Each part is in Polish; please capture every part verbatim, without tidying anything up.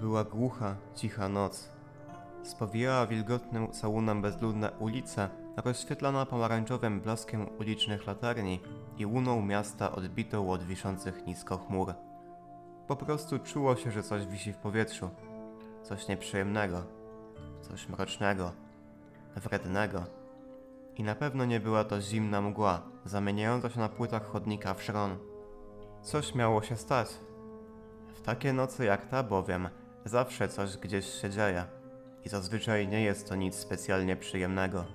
była głucha, cicha noc. Spowijała wilgotnym całunem bezludne ulice, rozświetlona pomarańczowym blaskiem ulicznych latarni i łuną miasta odbitą od wiszących nisko chmur. Po prostu czuło się, że coś wisi w powietrzu. Coś nieprzyjemnego. Coś mrocznego. Wrednego. I na pewno nie była to zimna mgła, zamieniająca się na płytach chodnika w szron. Coś miało się stać. W takie nocy jak ta bowiem zawsze coś gdzieś się dzieje i zazwyczaj nie jest to nic specjalnie przyjemnego.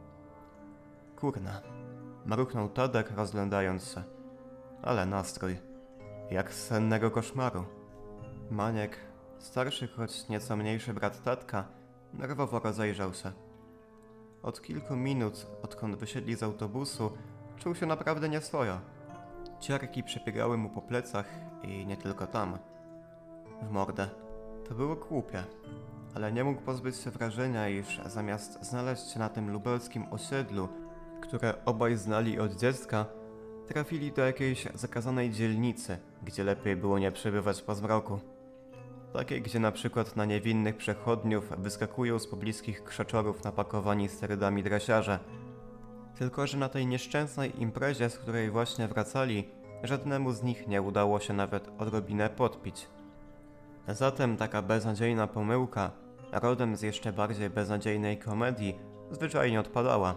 Kurna, mruknął Tadek, rozglądając się. Ale nastrój, jak z sennego koszmaru. Maniek, starszy choć nieco mniejszy brat Tatka, nerwowo rozejrzał się. Od kilku minut, odkąd wysiedli z autobusu, czuł się naprawdę nieswojo. Ciarki przebiegały mu po plecach i nie tylko tam. W mordę. To było głupie, ale nie mógł pozbyć się wrażenia, iż zamiast znaleźć się na tym lubelskim osiedlu, które obaj znali od dziecka, trafili do jakiejś zakazanej dzielnicy, gdzie lepiej było nie przebywać po zmroku. Takiej, gdzie na przykład na niewinnych przechodniów wyskakują z pobliskich krzaczorów napakowani sterydami dresiarze. Tylko że na tej nieszczęsnej imprezie, z której właśnie wracali, żadnemu z nich nie udało się nawet odrobinę podpić. Zatem taka beznadziejna pomyłka, rodem z jeszcze bardziej beznadziejnej komedii, zwyczajnie odpadała.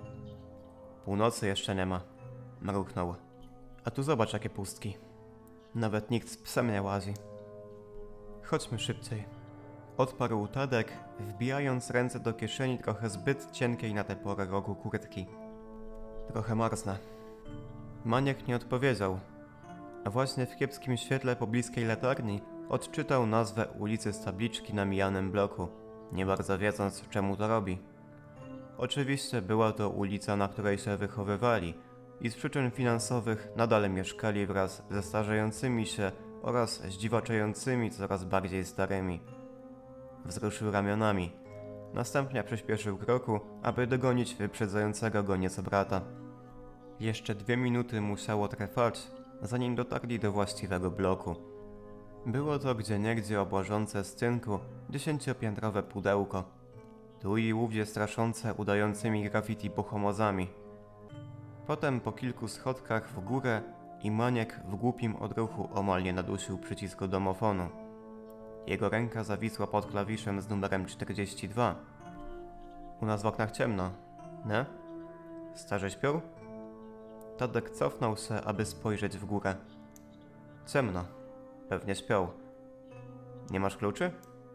Północy jeszcze nie ma, mruknął. A tu zobacz jakie pustki. Nawet nikt z psem nie łazi. Chodźmy szybciej. Odparł Tadek, wbijając ręce do kieszeni trochę zbyt cienkiej na tę porę rogu kurtki. Trochę marznę. Maniek nie odpowiedział. A właśnie w kiepskim świetle pobliskiej latarni odczytał nazwę ulicy z tabliczki na mijanym bloku, nie bardzo wiedząc, czemu to robi. Oczywiście była to ulica, na której się wychowywali i z przyczyn finansowych nadal mieszkali wraz ze starzejącymi się oraz zdziwaczającymi coraz bardziej starymi. Wzruszył ramionami. Następnie przyspieszył kroku, aby dogonić wyprzedzającego go nieco brata. Jeszcze dwie minuty musiało trwać, zanim dotarli do właściwego bloku. Było to gdzieniegdzie obłażące z cynku dziesięciopiętrowe pudełko. Tu i ówdzie straszące udającymi graffiti bohomozami. Potem po kilku schodkach w górę i Maniek w głupim odruchu omal nie nadusił przycisku domofonu. Jego ręka zawisła pod klawiszem z numerem czterdzieści dwa. U nas w oknach ciemno, nie? Starzy śpią? Tadek cofnął się, aby spojrzeć w górę. Ciemno. Pewnie śpią. Nie masz kluczy?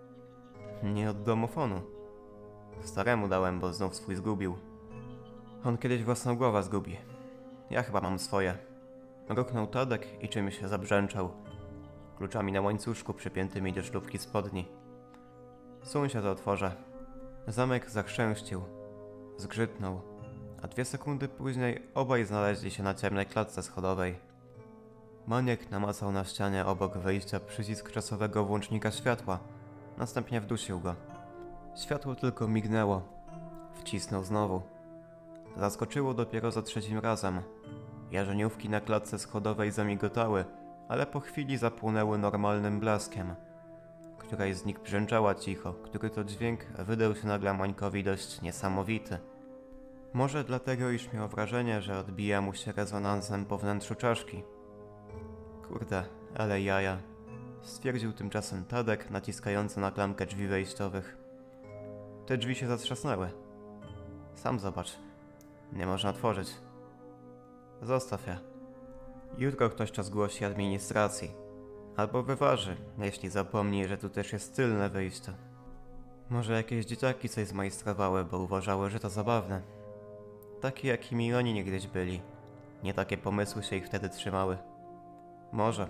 Nie od domofonu. Staremu dałem, bo znów swój zgubił. On kiedyś własną głowę zgubi. Ja chyba mam swoje. Mruknął Tadek i czymś zabrzęczał. Kluczami na łańcuszku przypiętymi do szlufki spodni. Suń się, to otworzę. Zamek zachrzęścił. Zgrzytnął. A dwie sekundy później obaj znaleźli się na ciemnej klatce schodowej. Maniek namacał na ścianie obok wejścia przycisk czasowego włącznika światła. Następnie wdusił go. Światło tylko mignęło. Wcisnął znowu. Zaskoczyło dopiero za trzecim razem. Jarzeniówki na klatce schodowej zamigotały, ale po chwili zapłonęły normalnym blaskiem. Któraś z nich brzęczała cicho, który to dźwięk wydał się nagle Mańkowi dość niesamowity. Może dlatego, iż miał wrażenie, że odbija mu się rezonansem po wnętrzu czaszki. Kurde, ale jaja, stwierdził tymczasem Tadek, naciskający na klamkę drzwi wejściowych. Te drzwi się zatrzasnęły. Sam zobacz, nie można otworzyć. Zostaw je. Jutro ktoś to zgłosi administracji. Albo wyważy, jeśli zapomni, że tu też jest tylne wyjście. Może jakieś dzieciaki coś zmajstrowały, bo uważały, że to zabawne. Takie jakimi oni niegdyś byli. Nie takie pomysły się ich wtedy trzymały. Może.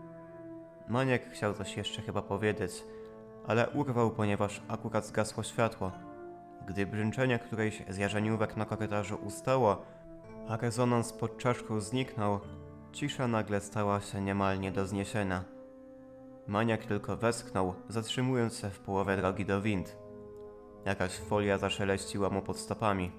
Maniek chciał coś jeszcze chyba powiedzieć, ale urwał, ponieważ akurat zgasło światło. Gdy brzęczenie którejś z jarzeniówek na korytarzu ustało, a rezonans pod czaszką zniknął, cisza nagle stała się niemal nie do zniesienia. Maniak tylko westchnął, zatrzymując się w połowie drogi do wind. Jakaś folia zaszeleściła mu pod stopami.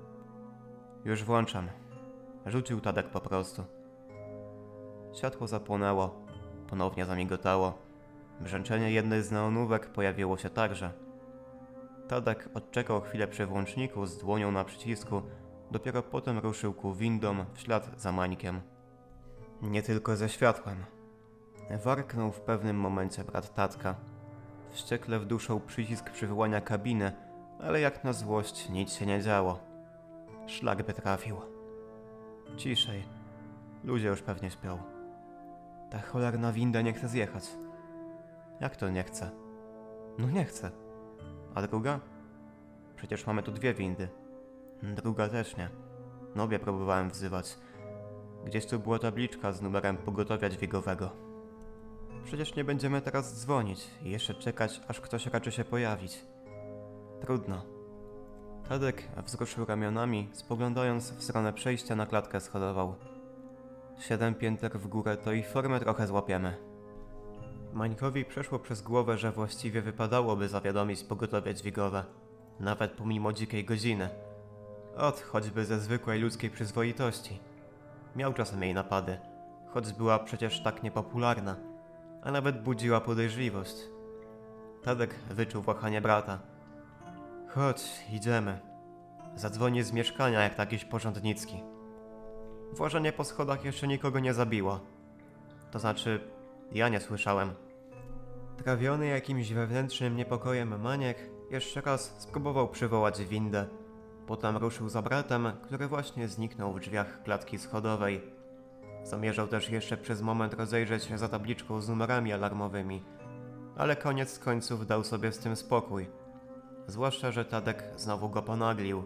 Już włączam. Rzucił Tadek po prostu. Światło zapłonęło, ponownie zamigotało. Brzęczenie jednej z neonówek pojawiło się także. Tadek odczekał chwilę przy włączniku z dłonią na przycisku, dopiero potem ruszył ku windom w ślad za Mańkiem. Nie tylko ze światłem. Warknął w pewnym momencie brat tatka. Wściekle wduszał przycisk przywołania kabiny, ale jak na złość nic się nie działo. Szlak by trafił. Ciszej. Ludzie już pewnie śpią. Ta cholerna winda nie chce zjechać. Jak to nie chce? No nie chce. A druga? Przecież mamy tu dwie windy. Druga też nie. No obie próbowałem wzywać. Gdzieś tu była tabliczka z numerem pogotowia dźwigowego. Przecież nie będziemy teraz dzwonić i jeszcze czekać, aż ktoś raczy się pojawić. Trudno. Tadek wzruszył ramionami, spoglądając w stronę przejścia na klatkę schodową. Siedem pięter w górę to i formę trochę złapiemy. Mańkowi przeszło przez głowę, że właściwie wypadałoby zawiadomić pogotowie dźwigowe, nawet pomimo dzikiej godziny. Ot, choćby ze zwykłej ludzkiej przyzwoitości. Miał czasem jej napady, choć była przecież tak niepopularna, a nawet budziła podejrzliwość. Tadek wyczuł wahanie brata. Chodź, idziemy. Zadzwoni z mieszkania jak jakiś porządnicki. Włażenie po schodach jeszcze nikogo nie zabiło. To znaczy, ja nie słyszałem. Trawiony jakimś wewnętrznym niepokojem Maniek jeszcze raz spróbował przywołać windę. Potem ruszył za bratem, który właśnie zniknął w drzwiach klatki schodowej. Zamierzał też jeszcze przez moment rozejrzeć się za tabliczką z numerami alarmowymi, ale koniec końców dał sobie z tym spokój. Zwłaszcza, że Tadek znowu go ponaglił.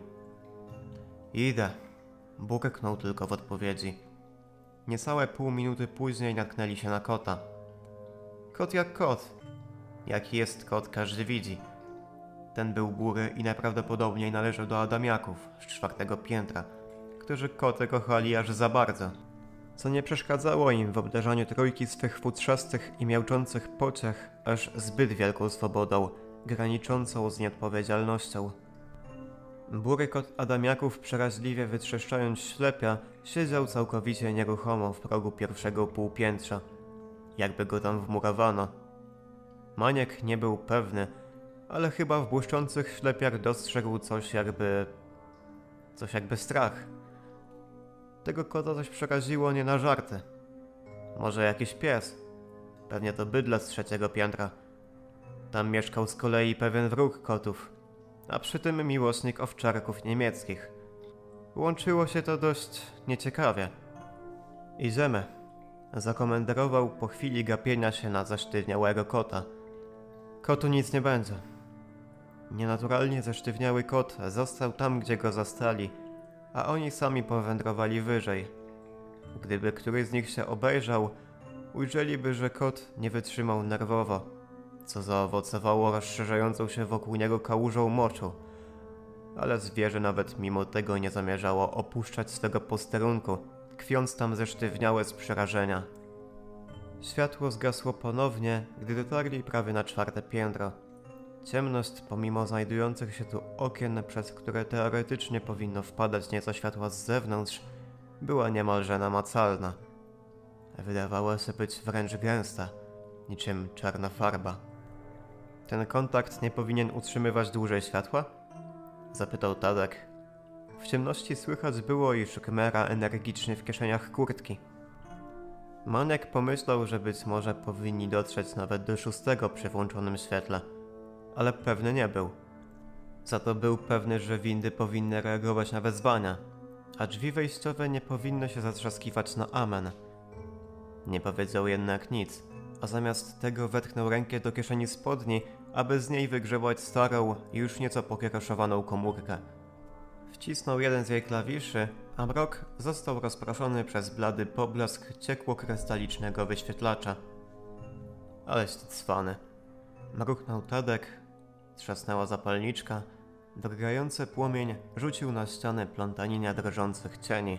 Idę. Burknął tylko w odpowiedzi. Niecałe pół minuty później natknęli się na kota. Kot jak kot. Jaki jest kot, każdy widzi. Ten był góry i najprawdopodobniej należał do Adamiaków z czwartego piętra, którzy koty kochali aż za bardzo, co nie przeszkadzało im w obdarzaniu trójki swych futrzastych i miałczących pociech aż zbyt wielką swobodą, graniczącą z nieodpowiedzialnością. Bury kot Adamiaków, przeraźliwie wytrzeszczając ślepia, siedział całkowicie nieruchomo w progu pierwszego półpiętrza, jakby go tam wmurowano. Maniek nie był pewny, ale chyba w błyszczących ślepiach dostrzegł coś jakby... coś jakby strach. Tego kota coś przeraziło nie na żarty. Może jakiś pies. Pewnie to bydle z trzeciego piętra. Tam mieszkał z kolei pewien wróg kotów, a przy tym miłośnik owczarków niemieckich. Łączyło się to dość nieciekawie. Idziemy, zakomenderował po chwili gapienia się na zesztywniałego kota. Kotu nic nie będzie. Nienaturalnie zesztywniały kot został tam, gdzie go zastali, a oni sami powędrowali wyżej. Gdyby któryś z nich się obejrzał, ujrzeliby, że kot nie wytrzymał nerwowo, co zaowocowało rozszerzającą się wokół niego kałużą moczu. Ale zwierzę nawet mimo tego nie zamierzało opuszczać swego posterunku, tkwiąc tam zesztywniałe z przerażenia. Światło zgasło ponownie, gdy dotarli prawie na czwarte piętro. Ciemność, pomimo znajdujących się tu okien, przez które teoretycznie powinno wpadać nieco światła z zewnątrz, była niemalże namacalna. Wydawała się być wręcz gęsta, niczym czarna farba. Ten kontakt nie powinien utrzymywać dłużej światła? Zapytał Tadek. W ciemności słychać było, iż Kmera energicznie w kieszeniach kurtki. Maniek pomyślał, że być może powinni dotrzeć nawet do szóstego przy włączonym świetle, ale pewny nie był. Za to był pewny, że windy powinny reagować na wezwania, a drzwi wejściowe nie powinny się zatrzaskiwać na amen. Nie powiedział jednak nic, a zamiast tego wetknął rękę do kieszeni spodni, aby z niej wygrzebać starą, już nieco pokieroszowaną komórkę. Wcisnął jeden z jej klawiszy, a mrok został rozproszony przez blady poblask ciekło-krystalicznego wyświetlacza. Aleś ty cwany. Mruknął Tadek, trzasnęła zapalniczka, drgający płomień rzucił na ścianę plątaninia drżących cieni.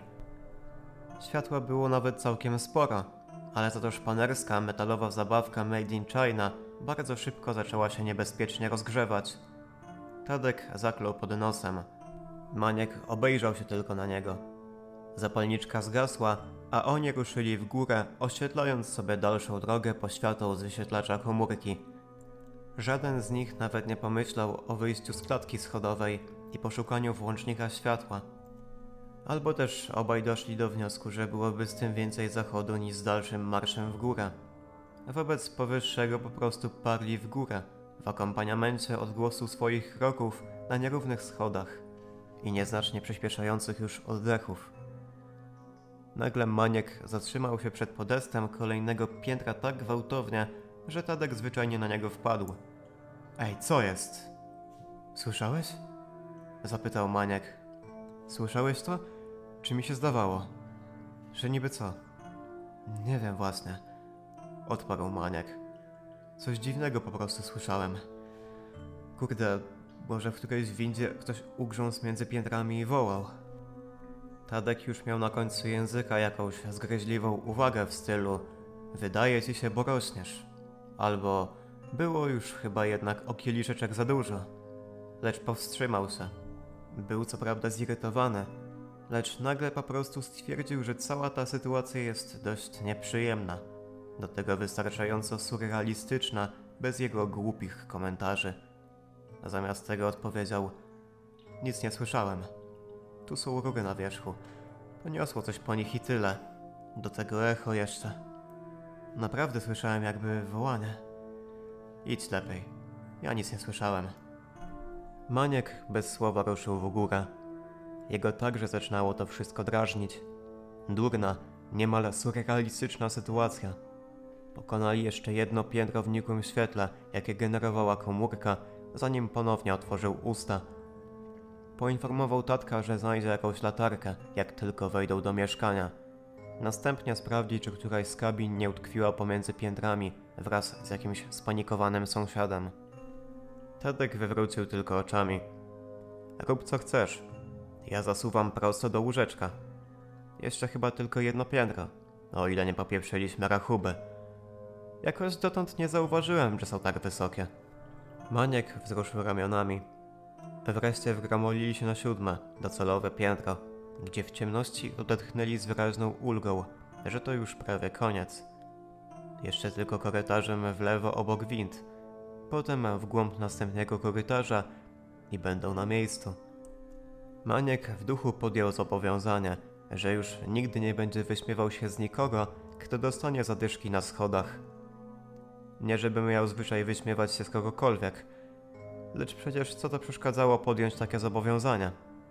Światła było nawet całkiem sporo, ale za to szpanerska metalowa zabawka made in China bardzo szybko zaczęła się niebezpiecznie rozgrzewać. Tadek zaklął pod nosem. Maniek obejrzał się tylko na niego. Zapalniczka zgasła, a oni ruszyli w górę, oświetlając sobie dalszą drogę poświatą z wyświetlacza komórki. Żaden z nich nawet nie pomyślał o wyjściu z klatki schodowej i poszukaniu włącznika światła. Albo też obaj doszli do wniosku, że byłoby z tym więcej zachodu niż z dalszym marszem w górę. Wobec powyższego po prostu parli w górę, w akompaniamencie odgłosu swoich kroków na nierównych schodach i nieznacznie przyspieszających już oddechów. Nagle Maniek zatrzymał się przed podestem kolejnego piętra tak gwałtownie, że Tadek zwyczajnie na niego wpadł. Ej, co jest? Słyszałeś? Zapytał Maniek. Słyszałeś to? Czy mi się zdawało? Że niby co? Nie wiem właśnie. Odparł Maniek. Coś dziwnego po prostu słyszałem. Kurde, może w którejś windzie ktoś ugrzązł między piętrami i wołał. Tadek już miał na końcu języka jakąś zgryźliwą uwagę w stylu wydaje ci się, bo rośniesz. Albo było już chyba jednak o kieliszeczek za dużo. Lecz powstrzymał się. Był co prawda zirytowany, lecz nagle po prostu stwierdził, że cała ta sytuacja jest dość nieprzyjemna. Do tego wystarczająco surrealistyczna, bez jego głupich komentarzy. A zamiast tego odpowiedział: nic nie słyszałem. Tu są rury na wierzchu. Poniosło coś po nich i tyle. Do tego echo jeszcze. Naprawdę słyszałem jakby wołanie. Idź lepiej. Ja nic nie słyszałem. Maniek bez słowa ruszył w górę. Jego także zaczynało to wszystko drażnić. Durna, niemal surrealistyczna sytuacja. Pokonali jeszcze jedno piętro w nikłym świetle, jakie generowała komórka, zanim ponownie otworzył usta. Poinformował tatka, że znajdzie jakąś latarkę, jak tylko wejdą do mieszkania. Następnie sprawdzi, czy któraś z kabin nie utkwiła pomiędzy piętrami wraz z jakimś spanikowanym sąsiadem. Tadek wywrócił tylko oczami. Rób co chcesz. Ja zasuwam prosto do łóżeczka. Jeszcze chyba tylko jedno piętro, o ile nie popieprzyliśmy rachuby. Jakoś dotąd nie zauważyłem, że są tak wysokie. Maniek wzruszył ramionami. Wreszcie wgramolili się na siódme, docelowe piętro, gdzie w ciemności odetchnęli z wyraźną ulgą, że to już prawie koniec. Jeszcze tylko korytarzem w lewo obok wind, potem w głąb następnego korytarza i będą na miejscu. Maniek w duchu podjął zobowiązanie, że już nigdy nie będzie wyśmiewał się z nikogo, kto dostanie zadyszki na schodach. Nie żeby miał zwyczaj wyśmiewać się z kogokolwiek, lecz przecież co to przeszkadzało podjąć takie zobowiązania?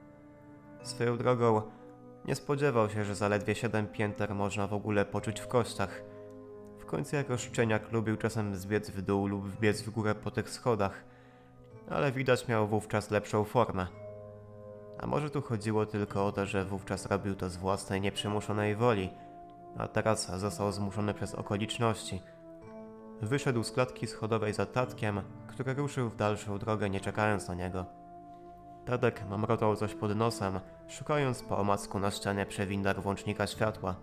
Swoją drogą nie spodziewał się, że zaledwie siedem pięter można w ogóle poczuć w kościach. W końcu jako szczeniak lubił czasem zbiec w dół lub wbiec w górę po tych schodach, ale widać miał wówczas lepszą formę. A może tu chodziło tylko o to, że wówczas robił to z własnej nieprzymuszonej woli, a teraz został zmuszony przez okoliczności. Wyszedł z klatki schodowej za tatkiem, który ruszył w dalszą drogę, nie czekając na niego. Tadek mamrotał coś pod nosem, szukając po omacku na ścianie przy windach włącznika światła.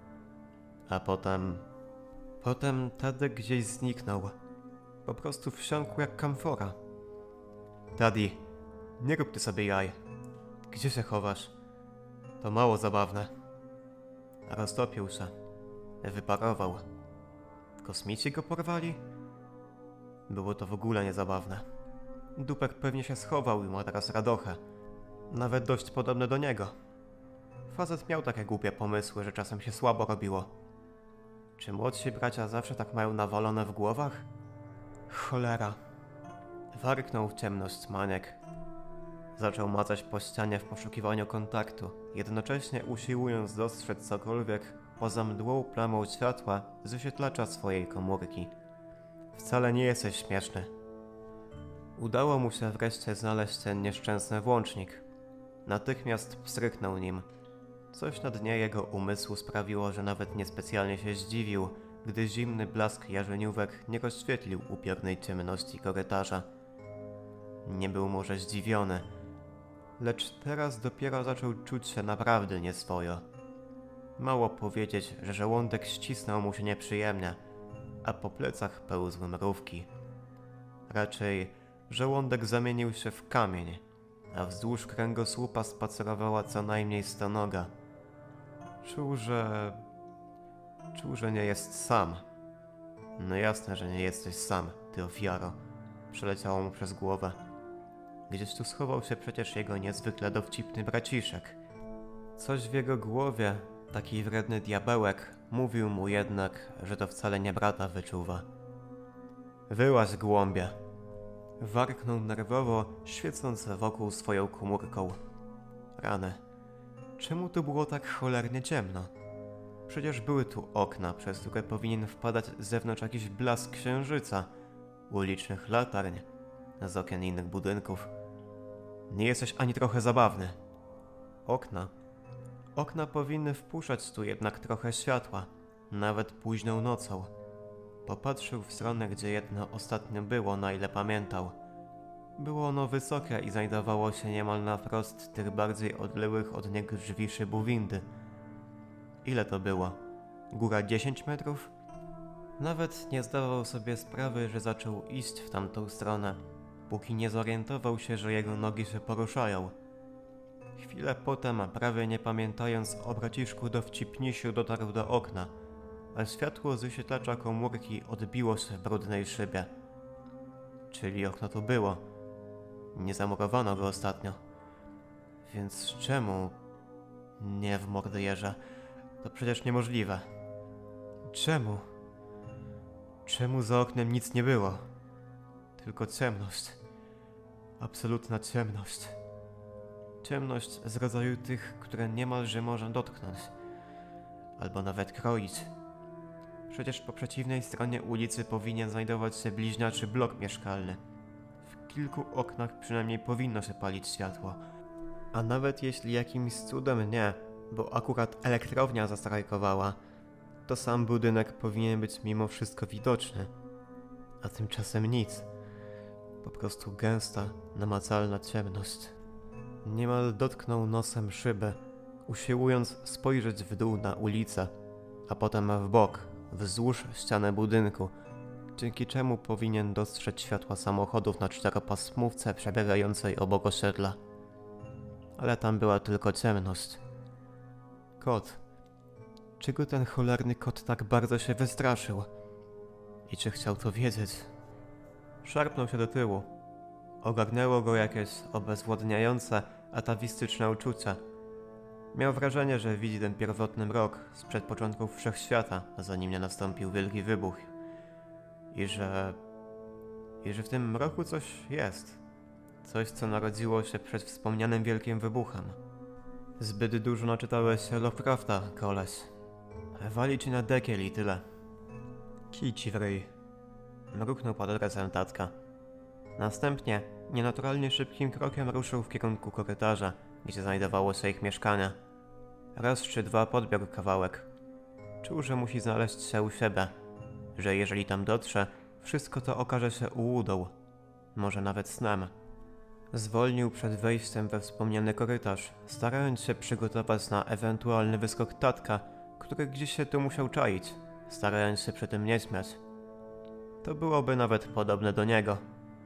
A potem... Potem Tadek gdzieś zniknął. Po prostu wsiąkł jak kamfora. Daddy, nie rób ty sobie jaj. Gdzie się chowasz? To mało zabawne. Roztopił się. Wyparował. Kosmici go porwali? Było to w ogóle niezabawne. Dupek pewnie się schował i ma teraz radochę. Nawet dość podobny do niego. Facet miał takie głupie pomysły, że czasem się słabo robiło. Czy młodsi bracia zawsze tak mają nawalone w głowach? Cholera. Warknął w ciemność Maniek. Zaczął macać po ścianie w poszukiwaniu kontaktu, jednocześnie usiłując dostrzec cokolwiek poza mdłą plamą światła z wyświetlacza swojej komórki. Wcale nie jesteś śmieszny. Udało mu się wreszcie znaleźć ten nieszczęsny włącznik. Natychmiast pstryknął nim. Coś na dnie jego umysłu sprawiło, że nawet niespecjalnie się zdziwił, gdy zimny blask jarzeniówek nie rozświetlił upiornej ciemności korytarza. Nie był może zdziwiony, lecz teraz dopiero zaczął czuć się naprawdę nieswojo. Mało powiedzieć, że żołądek ścisnął mu się nieprzyjemnie, a po plecach pełzły mrówki. Raczej żołądek zamienił się w kamień, a wzdłuż kręgosłupa spacerowała co najmniej stonoga. Czuł, że... Czuł, że nie jest sam. No jasne, że nie jesteś sam, ty ofiaro. Przeleciało mu przez głowę. Gdzieś tu schował się przecież jego niezwykle dowcipny braciszek. Coś w jego głowie, taki wredny diabełek, mówił mu jednak, że to wcale nie brata wyczuwa. Wyłaź, głąbie! Warknął nerwowo, świecąc wokół swoją komórką. Rany. Czemu tu było tak cholernie ciemno? Przecież były tu okna, przez które powinien wpadać z zewnątrz jakiś blask księżyca, ulicznych latarń, z okien innych budynków. Nie jesteś ani trochę zabawny. Okna. Okna powinny wpuszczać tu jednak trochę światła, nawet późną nocą. Popatrzył w stronę, gdzie jedno ostatnio było, na ile pamiętał. Było ono wysokie i znajdowało się niemal na wprost tych bardziej odległych od niego drzwi szybu windy. Ile to było? Góra dziesięć metrów? Nawet nie zdawał sobie sprawy, że zaczął iść w tamtą stronę, póki nie zorientował się, że jego nogi się poruszają. Chwilę potem, prawie nie pamiętając o braciszku dowcipnisiu, dotarł do okna, a światło z wyświetlacza komórki odbiło się w brudnej szybie. Czyli okno tu było. Nie zamurowano go ostatnio. Więc czemu... Nie w mordę jeża. To przecież niemożliwe. Czemu? Czemu za oknem nic nie było? Tylko ciemność. Absolutna ciemność. Ciemność z rodzaju tych, które niemalże można dotknąć. Albo nawet kroić. Przecież po przeciwnej stronie ulicy powinien znajdować się bliźniaczy blok mieszkalny. W kilku oknach przynajmniej powinno się palić światło. A nawet jeśli jakimś cudem nie, bo akurat elektrownia zastrajkowała, to sam budynek powinien być mimo wszystko widoczny. A tymczasem nic. Po prostu gęsta, namacalna ciemność. Niemal dotknął nosem szyby, usiłując spojrzeć w dół na ulicę, a potem w bok, wzdłuż ściany budynku, dzięki czemu powinien dostrzec światła samochodów na czteropasmówce przebiegającej obok osiedla. Ale tam była tylko ciemność. Kot. Czego ten cholerny kot tak bardzo się wystraszył? I czy chciał to wiedzieć? Szarpnął się do tyłu. Ogarnęło go jakieś obezwładniające, atawistyczne uczucie. Miał wrażenie, że widzi ten pierwotny mrok sprzed początków wszechświata, zanim nie nastąpił wielki wybuch. I że... I że w tym mroku coś jest. Coś, co narodziło się przed wspomnianym wielkim wybuchem. Zbyt dużo naczytałeś się Lovecrafta, koleś. Wali ci na dekiel i tyle. Kij ci w ryj. Mruknął pod adresem tatka. Następnie nienaturalnie szybkim krokiem ruszył w kierunku korytarza, gdzie znajdowało się ich mieszkanie. Raz czy dwa podbiegł kawałek. Czuł, że musi znaleźć się u siebie, że jeżeli tam dotrze, wszystko to okaże się ułudą, może nawet snem. Zwolnił przed wejściem we wspomniany korytarz, starając się przygotować na ewentualny wyskok tatka, który gdzieś się tu musiał czaić, starając się przy tym nie śmiać. To byłoby nawet podobne do niego.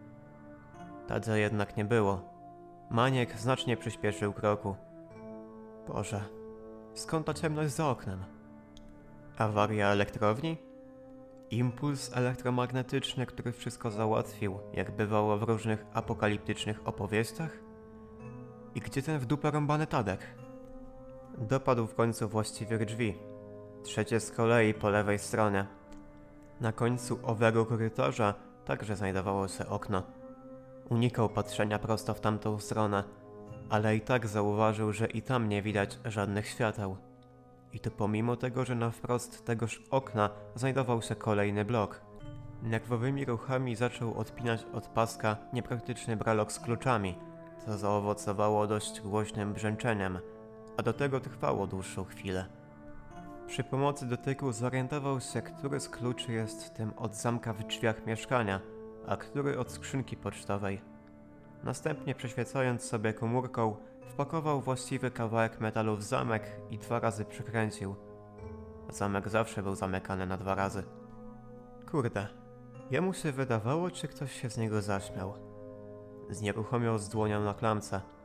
Tadze jednak nie było. Maniek znacznie przyspieszył kroku. Boże, skąd ta ciemność za oknem? Awaria elektrowni? Impuls elektromagnetyczny, który wszystko załatwił, jak bywało w różnych apokaliptycznych opowieściach? I gdzie ten w dupę rąbany Tadek? Dopadł w końcu właściwych drzwi. Trzecie z kolei po lewej stronie. Na końcu owego korytarza także znajdowało się okno. Unikał patrzenia prosto w tamtą stronę, ale i tak zauważył, że i tam nie widać żadnych świateł. I to pomimo tego, że na wprost tegoż okna znajdował się kolejny blok. Nerwowymi ruchami zaczął odpinać od paska niepraktyczny bralok z kluczami, co zaowocowało dość głośnym brzęczeniem, a do tego trwało dłuższą chwilę. Przy pomocy dotyku zorientował się, który z kluczy jest tym od zamka w drzwiach mieszkania, a który od skrzynki pocztowej. Następnie przeświecając sobie komórką, wpakował właściwy kawałek metalu w zamek i dwa razy przykręcił. Zamek zawsze był zamykany na dwa razy. Kurde, jemu się wydawało, czy ktoś się z niego zaśmiał. Znieruchomiał z dłonią na klamce.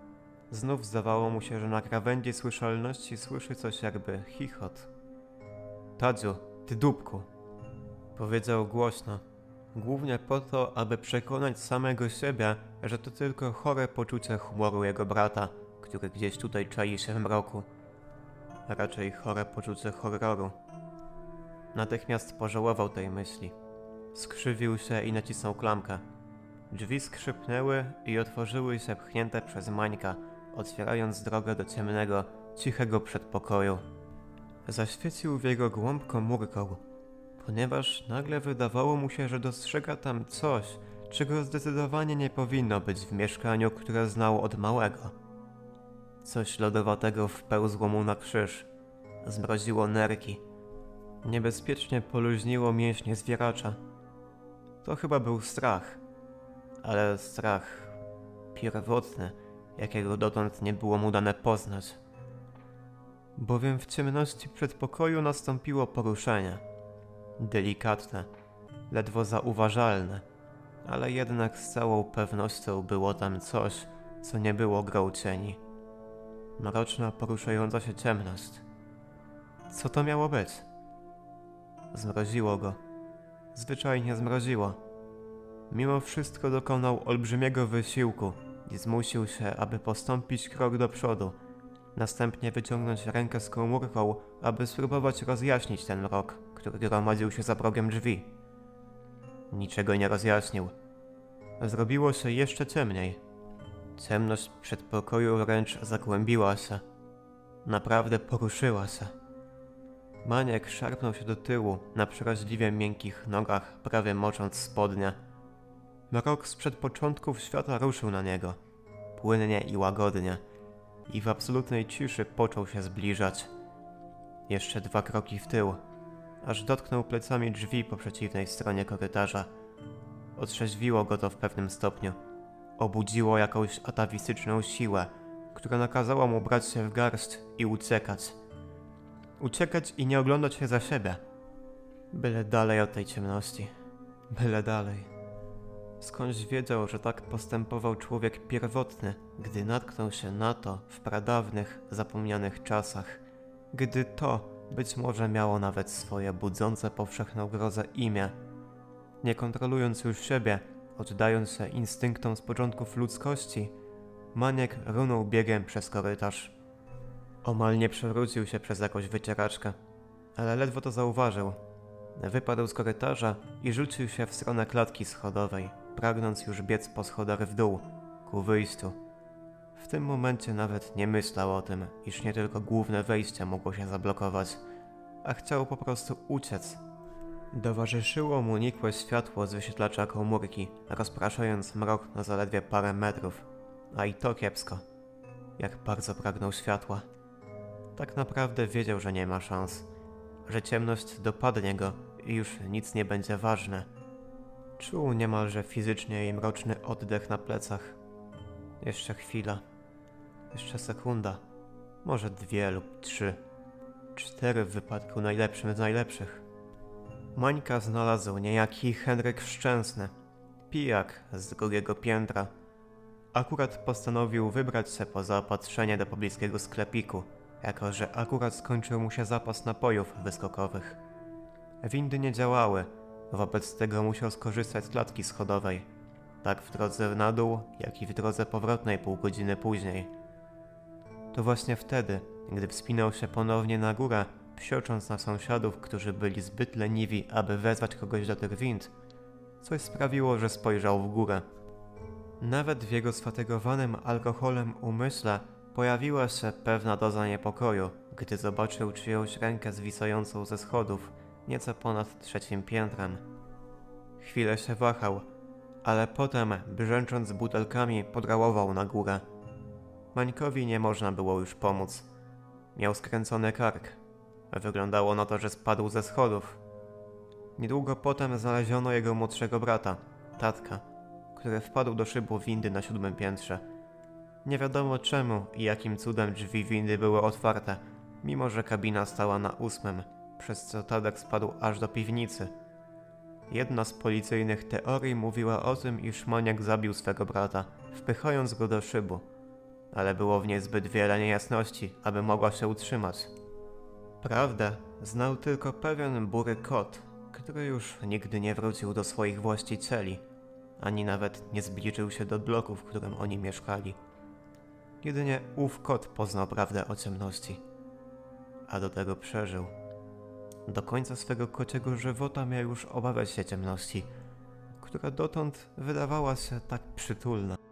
Znów zdawało mu się, że na krawędzi słyszalności słyszy coś jakby chichot. Tadziu, ty dupku, powiedział głośno, głównie po to, aby przekonać samego siebie, że to tylko chore poczucie humoru jego brata, który gdzieś tutaj czai się w mroku. A raczej chore poczucie horroru. Natychmiast pożałował tej myśli. Skrzywił się i nacisnął klamkę. Drzwi skrzypnęły i otworzyły się pchnięte przez Mańka, otwierając drogę do ciemnego, cichego przedpokoju. Zaświecił w jego głąb komórką, ponieważ nagle wydawało mu się, że dostrzega tam coś, czego zdecydowanie nie powinno być w mieszkaniu, które znał od małego. Coś lodowatego wpełzło mu na krzyż. Zmroziło nerki. Niebezpiecznie poluźniło mięśnie zwieracza. To chyba był strach, ale strach pierwotny, jakiego dotąd nie było mu dane poznać. Bowiem w ciemności przedpokoju nastąpiło poruszenie. Delikatne, ledwo zauważalne, ale jednak z całą pewnością było tam coś, co nie było grą cieni. Mroczna, poruszająca się ciemność. Co to miało być? Zmroziło go. Zwyczajnie zmroziło. Mimo wszystko dokonał olbrzymiego wysiłku i zmusił się, aby postąpić krok do przodu, następnie wyciągnąć rękę z komórką, aby spróbować rozjaśnić ten mrok, który gromadził się za progiem drzwi. Niczego nie rozjaśnił. Zrobiło się jeszcze ciemniej. Ciemność przedpokoju wręcz zagłębiła się. Naprawdę poruszyła się. Maniek szarpnął się do tyłu na przeraźliwie miękkich nogach, prawie mocząc spodnie. Mrok sprzed początków świata ruszył na niego, płynnie i łagodnie, i w absolutnej ciszy począł się zbliżać. Jeszcze dwa kroki w tył, aż dotknął plecami drzwi po przeciwnej stronie korytarza. Otrzeźwiło go to w pewnym stopniu. Obudziło jakąś atawistyczną siłę, która nakazała mu brać się w garść i uciekać. Uciekać i nie oglądać się za siebie. Byle dalej od tej ciemności. Byle dalej. Skądś wiedział, że tak postępował człowiek pierwotny, gdy natknął się na to w pradawnych, zapomnianych czasach. Gdy to być może miało nawet swoje budzące powszechną grozę imię. Nie kontrolując już siebie, oddając się instynktom z początków ludzkości, Maniek runął biegiem przez korytarz. Omal nie przewrócił się przez jakąś wycieraczkę, ale ledwo to zauważył. Wypadł z korytarza i rzucił się w stronę klatki schodowej, pragnąc już biec po schodach w dół, ku wyjściu. W tym momencie nawet nie myślał o tym, iż nie tylko główne wejście mogło się zablokować, a chciał po prostu uciec. Towarzyszyło mu nikłe światło z wyświetlacza komórki, rozpraszając mrok na zaledwie parę metrów, a i to kiepsko. Jak bardzo pragnął światła. Tak naprawdę wiedział, że nie ma szans, że ciemność dopadnie go i już nic nie będzie ważne. Czuł niemalże fizycznie jej mroczny oddech na plecach. Jeszcze chwila, jeszcze sekunda, może dwie lub trzy, cztery w wypadku najlepszym z najlepszych. Mańka znalazł niejaki Henryk Szczęsny, pijak z drugiego piętra. Akurat postanowił wybrać się po zaopatrzenie do pobliskiego sklepiku, jako że akurat skończył mu się zapas napojów wyskokowych. Windy nie działały, wobec tego musiał skorzystać z klatki schodowej, tak w drodze na dół, jak i w drodze powrotnej pół godziny później. To właśnie wtedy, gdy wspinał się ponownie na górę, psiocząc na sąsiadów, którzy byli zbyt leniwi, aby wezwać kogoś do tych wind, coś sprawiło, że spojrzał w górę. Nawet w jego sfatygowanym alkoholem umyśle pojawiła się pewna doza niepokoju, gdy zobaczył czyjąś rękę zwisającą ze schodów, nieco ponad trzecim piętrem. Chwilę się wahał, ale potem, brzęcząc butelkami, podrałował na górę. Mańkowi nie można było już pomóc. Miał skręcony kark. Wyglądało na to, że spadł ze schodów. Niedługo potem znaleziono jego młodszego brata, Tatka, który wpadł do szybu windy na siódmym piętrze. Nie wiadomo czemu i jakim cudem drzwi windy były otwarte, mimo że kabina stała na ósmym, przez co Tadek spadł aż do piwnicy. Jedna z policyjnych teorii mówiła o tym, iż maniak zabił swego brata, wpychając go do szybu. ale było w niej zbyt wiele niejasności, aby mogła się utrzymać. Prawdę znał tylko pewien bury kot, który już nigdy nie wrócił do swoich właścicieli, ani nawet nie zbliżył się do bloku, w którym oni mieszkali. Jedynie ów kot poznał prawdę o ciemności, a do tego przeżył. Do końca swego kociego żywota miał już obawiać się ciemności, która dotąd wydawała się tak przytulna.